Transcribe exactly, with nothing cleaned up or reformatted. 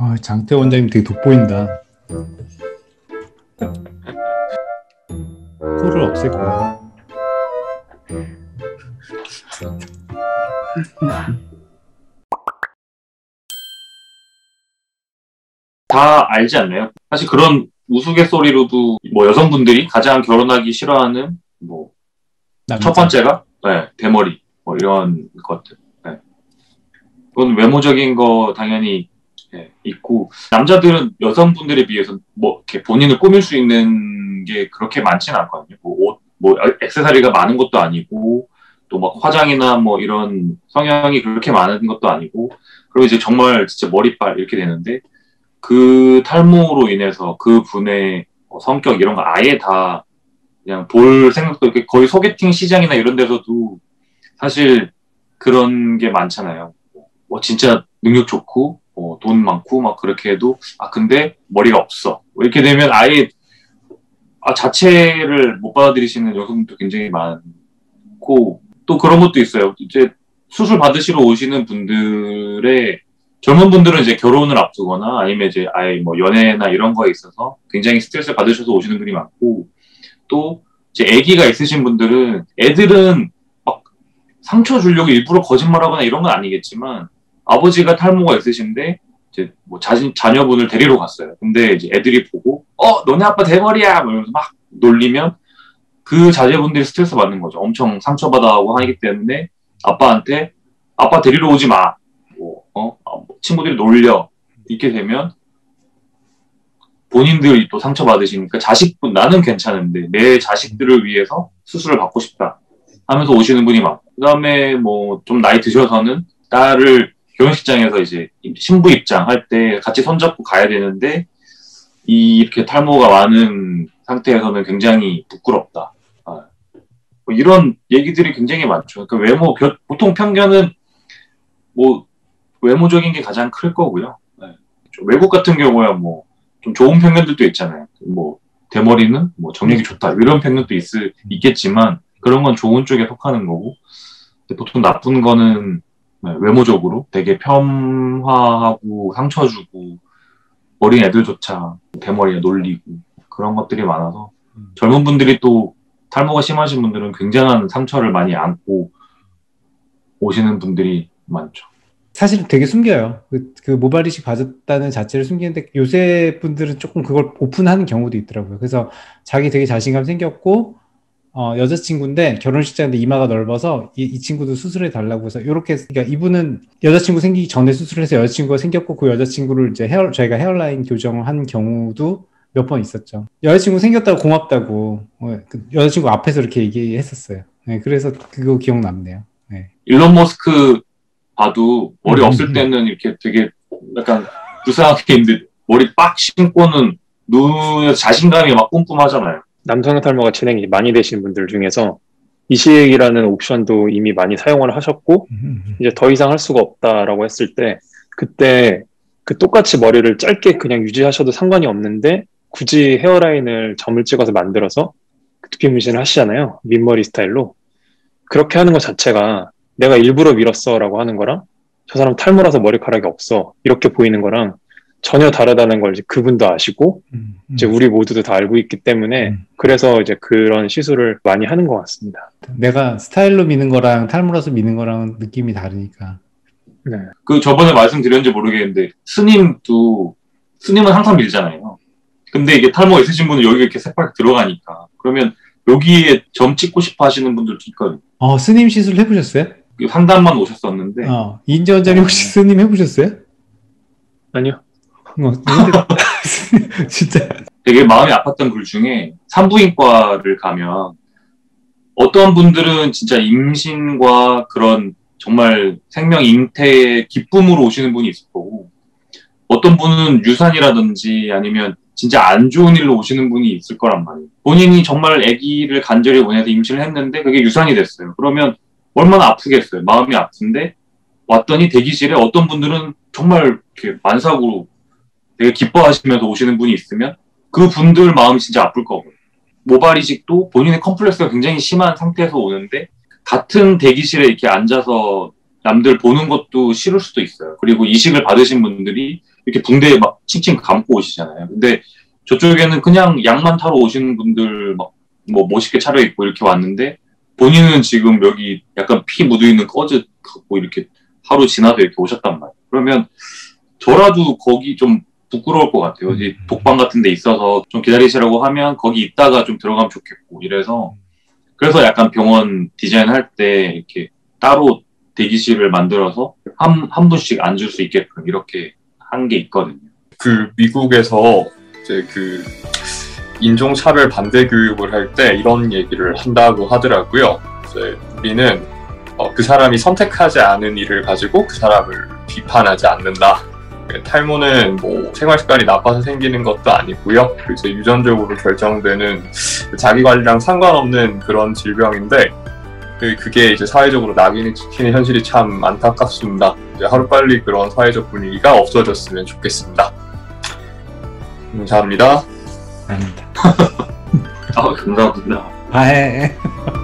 아, 장태 원장님 되게 돋보인다. 코를 없앨 거야. 다 알지 않나요? 사실 그런 우스갯소리로도 뭐 여성분들이 가장 결혼하기 싫어하는 뭐 첫 번째가 네, 대머리 뭐 이런 것들. 네. 그건 외모적인 거 당연히 네, 있고 남자들은 여성분들에 비해서 뭐 이렇게 본인을 꾸밀 수 있는 게 그렇게 많지는 않거든요. 뭐 옷, 뭐 액세서리가 많은 것도 아니고 또 막 화장이나 뭐 이런 성향이 그렇게 많은 것도 아니고 그리고 이제 정말 진짜 머리빨 이렇게 되는데 그 탈모로 인해서 그 분의 성격 이런 거 아예 다 그냥 볼 생각도 이렇게 거의 소개팅 시장이나 이런 데서도 사실 그런 게 많잖아요. 뭐 진짜 능력 좋고 어, 돈 많고 막 그렇게 해도 아 근데 머리가 없어 이렇게 되면 아예 아 자체를 못 받아들이시는 여성분도 굉장히 많고 또 그런 것도 있어요. 이제 수술 받으시러 오시는 분들의 젊은 분들은 이제 결혼을 앞두거나 아니면 이제 아예 뭐 연애나 이런 거에 있어서 굉장히 스트레스를 받으셔서 오시는 분이 많고 또 이제 아기가 있으신 분들은 애들은 막 상처 주려고 일부러 거짓말하거나 이런 건 아니겠지만 아버지가 탈모가 있으신데 이제 뭐 자신 자녀분을 데리러 갔어요. 근데 이제 애들이 보고 어 너네 아빠 대머리야 이러면서 막 놀리면 그 자제분들이 스트레스 받는 거죠. 엄청 상처받아하고 하기 때문에 아빠한테 아빠 데리러 오지 마. 뭐, 어? 친구들이 놀려. 이렇게 되면 본인들이 또 상처받으시니까 자식분, 나는 괜찮은데 내 자식들을 위해서 수술을 받고 싶다 하면서 오시는 분이 많고 그 다음에 뭐 좀 나이 드셔서는 딸을 결혼식장에서 이제 신부 입장 할 때 같이 손잡고 가야 되는데 이 이렇게 탈모가 많은 상태에서는 굉장히 부끄럽다. 아, 뭐 이런 얘기들이 굉장히 많죠. 그러니까 외모, 보통 편견은 뭐 외모적인 게 가장 클 거고요. 네. 외국 같은 경우야 뭐 좀 좋은 편견들도 있잖아요. 뭐 대머리는 뭐 정력이 좋다 이런 편견도 있을 있겠지만 그런 건 좋은 쪽에 속하는 거고 보통 나쁜 거는 네, 외모적으로 되게 폄하하고 상처 주고 어린 애들조차 대머리에 놀리고 그런 것들이 많아서 젊은 분들이 또 탈모가 심하신 분들은 굉장한 상처를 많이 안고 오시는 분들이 많죠. 사실 되게 숨겨요. 그, 그 모발 이식 받았다는 자체를 숨기는데 요새 분들은 조금 그걸 오픈하는 경우도 있더라고요. 그래서 자기 되게 자신감 생겼고 어, 여자친구인데 결혼식장인데 이마가 넓어서 이, 이 친구도 수술해 달라고 해서 이렇게 그러니까 이분은 여자친구 생기기 전에 수술을 해서 여자친구가 생겼고 그 여자친구를 이제 헤어 저희가 헤어라인 교정을 한 경우도 몇 번 있었죠. 여자친구 생겼다고 고맙다고 어, 그 여자친구 앞에서 이렇게 얘기했었어요. 네, 그래서 그거 기억 남네요. 네. 일론 머스크 봐도 머리 음, 없을 음. 때는 이렇게 되게 약간 불쌍하게 있는데 머리 빡 심고는 눈에 자신감이 막 뿜뿜하잖아요. 남성 탈모가 진행이 많이 되시는 분들 중에서 이식이라는 옵션도 이미 많이 사용을 하셨고 음, 음. 이제 더 이상 할 수가 없다라고 했을 때 그때 그 똑같이 머리를 짧게 그냥 유지하셔도 상관이 없는데 굳이 헤어라인을 점을 찍어서 만들어서 두피 문신을 하시잖아요. 민머리 스타일로. 그렇게 하는 것 자체가 내가 일부러 밀었어 라고 하는 거랑 저 사람 탈모라서 머리카락이 없어 이렇게 보이는 거랑 전혀 다르다는 걸 이제 그분도 아시고 음, 음. 이제 우리 모두도 다 알고 있기 때문에 음. 그래서 이제 그런 시술을 많이 하는 것 같습니다. 내가 스타일로 미는 거랑 탈모라서 미는 거랑 느낌이 다르니까. 네. 그 저번에 말씀드렸는지 모르겠는데 스님도 스님은 항상 밀잖아요. 근데 이게 탈모 있으신 분은 여기 이렇게 새빨갛게 들어가니까 그러면 여기에 점 찍고 싶어 하시는 분들도 있거든요. 어, 스님 시술 해보셨어요? 상담만 오셨었는데 어, 이인재 원장님 혹시 스님 해보셨어요? 아니요. 어, 근데 진짜. 되게 마음이 아팠던 글 중에 산부인과를 가면 어떤 분들은 진짜 임신과 그런 정말 생명 잉태의 기쁨으로 오시는 분이 있을 거고 어떤 분은 유산이라든지 아니면 진짜 안 좋은 일로 오시는 분이 있을 거란 말이에요. 본인이 정말 아기를 간절히 원해서 임신을 했는데 그게 유산이 됐어요. 그러면 얼마나 아프겠어요. 마음이 아픈데 왔더니 대기실에 어떤 분들은 정말 이렇게 만삭으로 되게 기뻐하시면서 오시는 분이 있으면 그 분들 마음이 진짜 아플 거고요. 모발 이식도 본인의 컴플렉스가 굉장히 심한 상태에서 오는데 같은 대기실에 이렇게 앉아서 남들 보는 것도 싫을 수도 있어요. 그리고 이식을 받으신 분들이 이렇게 붕대에 막 칭칭 감고 오시잖아요. 근데 저쪽에는 그냥 약만 타러 오시는 분들 막 뭐 멋있게 차려입고 이렇게 왔는데 본인은 지금 여기 약간 피 묻어있는 꺼즈 갖고 이렇게 하루 지나서 이렇게 오셨단 말이에요. 그러면 저라도 거기 좀 부끄러울 것 같아요. 어디 독방 같은 데 있어서 좀 기다리시라고 하면 거기 있다가 좀 들어가면 좋겠고 이래서 그래서 약간 병원 디자인할 때 이렇게 따로 대기실을 만들어서 한, 한 분씩 앉을 수 있게끔 이렇게 한 게 있거든요. 그 미국에서 이제 그 인종차별 반대 교육을 할 때 이런 얘기를 한다고 하더라고요. 이제 우리는 어, 그 사람이 선택하지 않은 일을 가지고 그 사람을 비판하지 않는다. 탈모는 뭐 생활 습관이 나빠서 생기는 것도 아니고요. 그래서 유전적으로 결정되는 자기 관리랑 상관없는 그런 질병인데 그게 이제 사회적으로 낙인을 찍히는 현실이 참 안타깝습니다. 이제 하루빨리 그런 사회적 분위기가 없어졌으면 좋겠습니다. 감사합니다. 아닙니다. 아, 감사합니다. 아, 예, 예.